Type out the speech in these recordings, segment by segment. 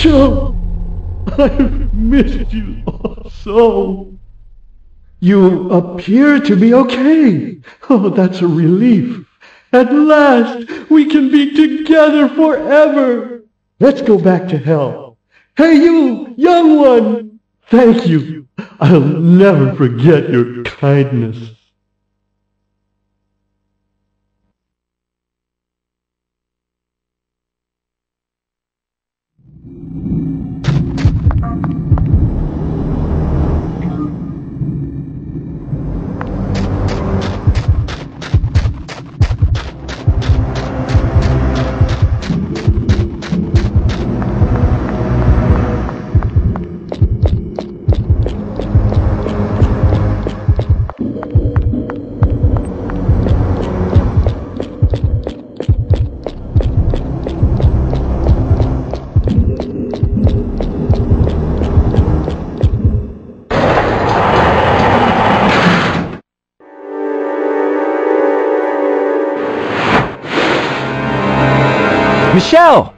Joe, I've missed you so. You appear to be okay. Oh, that's a relief. At last, we can be together forever. Let's go back to hell. Hey, you, young one! Thank you. I'll never forget your kindness. Michelle!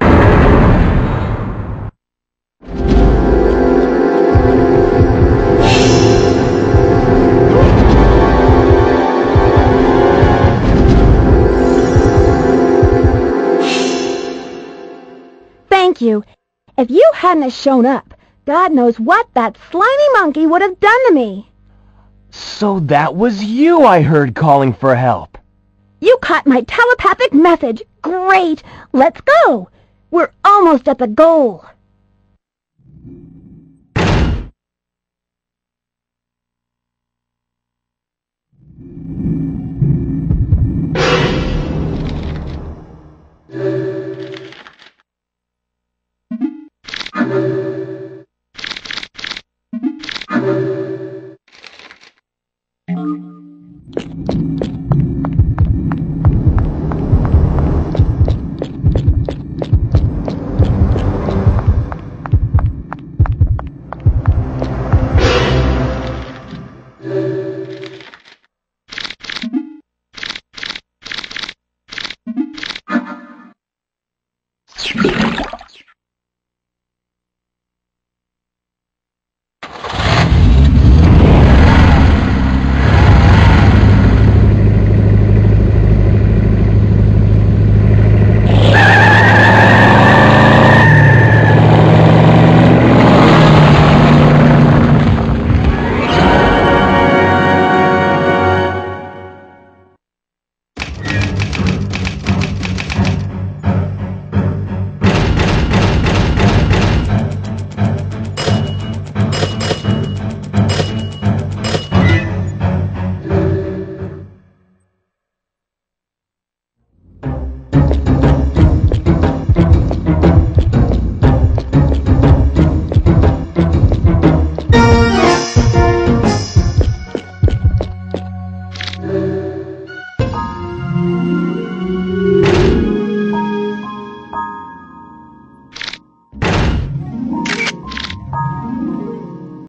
Thank you. If you hadn't have shown up, God knows what that slimy monkey would have done to me. So that was you I heard calling for help. You caught my telepathic message. Great. Let's go. We're almost at the goal.